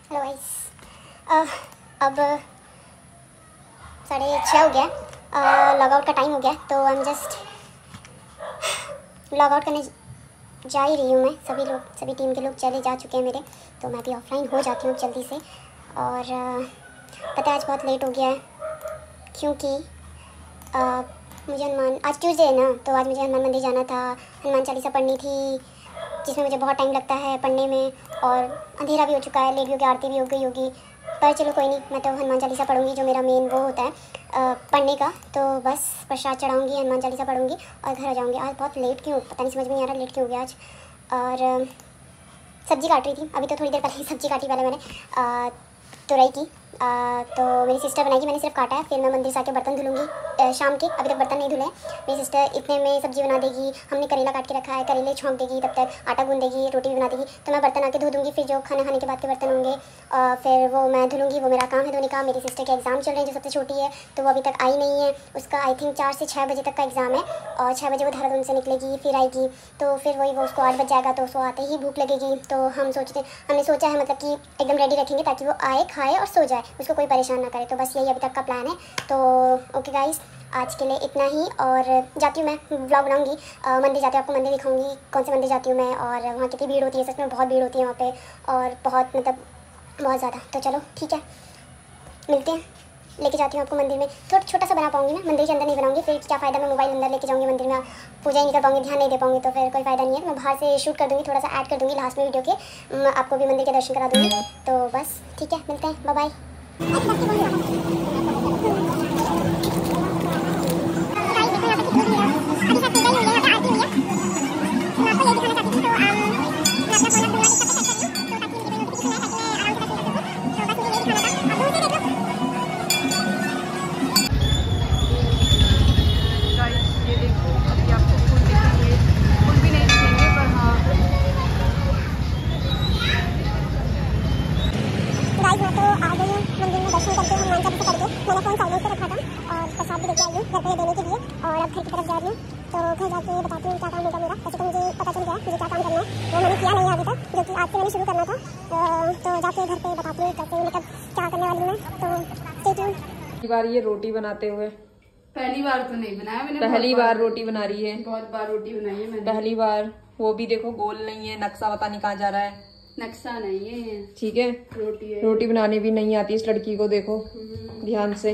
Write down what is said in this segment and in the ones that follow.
Hello guys, अब 6:30 हो गया, लॉग आउट का टाइम हो गया, तो I am just log out करने जा ही रही हूँ मैं। सभी टीम के लोग चले जा चुके हैं मेरे, तो मैं भी ऑफलाइन हो जाती हूँ जल्दी से। और पता है आज बहुत लेट हो गया है क्योंकि मुझे आज ट्यूसडे है ना, तो आज मुझे हनुमान मंदिर जाना था। हनुमान चालीसा पढ़नी थी जिसमें मुझे बहुत टाइम लगता है पढ़ने में, और अंधेरा भी हो चुका है, लेट भी हो गया, आरती भी हो गई होगी। पर चलो कोई नहीं, मैं तो हनुमान चालीसा पढ़ूंगी, जो मेरा मेन वो होता है पढ़ने का। तो बस प्रसाद चढ़ाऊंगी, हनुमान चालीसा पढ़ूंगी और घर आ जाऊंगी। आज बहुत लेट क्यों, पता नहीं समझ में नहीं आ रहा लेट क्यों हो गया आज। और सब्ज़ी काट रही थी, अभी तो थोड़ी देर पहले ही सब्ज़ी काटी पहले मैंने तुरई की। तो मेरी सिस्टर बनाएगी, मैंने सिर्फ काटा है। फिर मैं मंदिर से आके बर्तन धुलूंगी शाम के, अभी तक बर्तन नहीं धुले। मेरी सिस्टर इतने में सब्ज़ी बना देगी, हमने करेला काट के रखा है, करेले छोंक देगी, तब तक आटा गूंद देगी, रोटी भी बना देगी। तो मैं बर्तन आके धो दूँगी, फिर जो खाना खाने के बाद के बर्तन होंगे फिर वो मैं धुलूँगी, वो मेरा काम है धोने का। मेरी सिस्टर के एग्ज़ाम चल रहे हैं, जो सबसे छोटी है, तो वो अभी तक आई नहीं है। उसका आई थिंक 4 से 6 बजे तक का एग्ज़ाम है, और 6 बजे वो देहरादून से निकलेगी, फिर आएगी। तो फिर वही वो उसको 8 बज जाएगा, तो उसको आते ही भूख लगेगी। तो हमने सोचा है मतलब कि एकदम रेडी रखेंगे ताकि वो आए, खाए और सो जाए, उसको कोई परेशान ना करे। तो बस यही अभी तक का प्लान है। तो ओके गाइस, आज के लिए इतना ही। और जाती हूँ मैं, व्लॉग बनाऊंगी मंदिर जाते, आपको मंदिर दिखाऊंगी कौन से मंदिर जाती हूँ मैं, और वहाँ कितनी भीड़ होती है। सच में बहुत भीड़ होती है वहाँ पे, और बहुत मतलब बहुत ज़्यादा। तो चलो ठीक है, मिलते हैं, लेके जाती हूँ आपको मंदिर में। थोड़ा छोटा सा बना पाऊंगी ना, मंदिर के अंदर नहीं बनाऊंगी, फिर क्या फ़ायदा। मैं मोबाइल अंदर लेके जाऊंगी मंदिर में, पूजा ही नहीं कर पाऊंगी, ध्यान नहीं दे पाऊंगी, तो फिर कोई फ़ायदा नहीं है। मैं बाहर से शूट कर दूँगी, थोड़ा सा ऐड कर दूँगी लास्ट में वीडियो के, आपको भी मंदिर के दर्शन करा दूँगी। तो बस ठीक है, मिलते हैं, बाय बाय। मैंने फ़ोन साइलेंट पे रखा था और प्रसाद भी लेके आई हूँ घर पे देने के लिए, और अब घर की तरफ जा रही हूँ। तो घर जाके बताती हूँ क्या काम होगा मेरा। वैसे तो मुझे पता चल गया मुझे क्या काम करना है, वो मैंने किया नहीं अभी तक, जो कि आज से मैंने शुरू करना था। तो जाके घर पे बताती हूँ कैसे मतलब क्या करने वाली हूँ मैं। तो स्टे ट्यून्ड। पहली बार ये रोटी बनाते हुए, पहली बार तो नहीं बनाया मैंने, पहली बार रोटी बना रही है, बहुत बार रोटी बनाई है मैंने, पहली बार। वो भी देखो गोल नहीं है, नक्शा पता नहीं कहाँ जा रहा है, नक्शा नहीं है, ठीक है। रोटी है। रोटी बनाने भी नहीं आती इस लड़की को, देखो ध्यान से।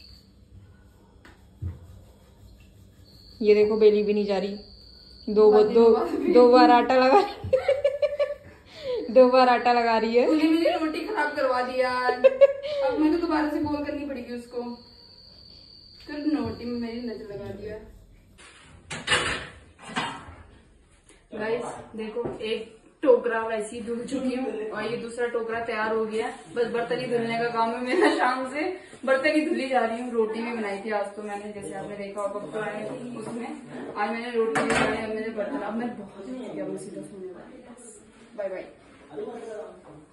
ये देखो बेली भी नहीं जा रही, दो बार आटा लगा दो बार आटा लगा रही है। मेरी रोटी खराब करवा दिया अब मैं तो दोबारा से गोल करनी पड़ेगी उसको, फिर रोटी में मेरी नजर लगा दिया। गाइस देखो, एक टोकरा वैसे ही धुल चुकी हूँ और ये दूसरा टोकरा तैयार हो गया। बस बर्तन ही धुलने का काम है मेरा, शाम से बर्तन ही धुली जा रही हूँ। रोटी भी बनाई थी आज तो मैंने, जैसे आपने देखा होगा पुराने उसमें, आज मैंने रोटी भी बनाई, अब मैंने बर्तन, अब मैं बहुत सीधा सोने वाली। Bye bye.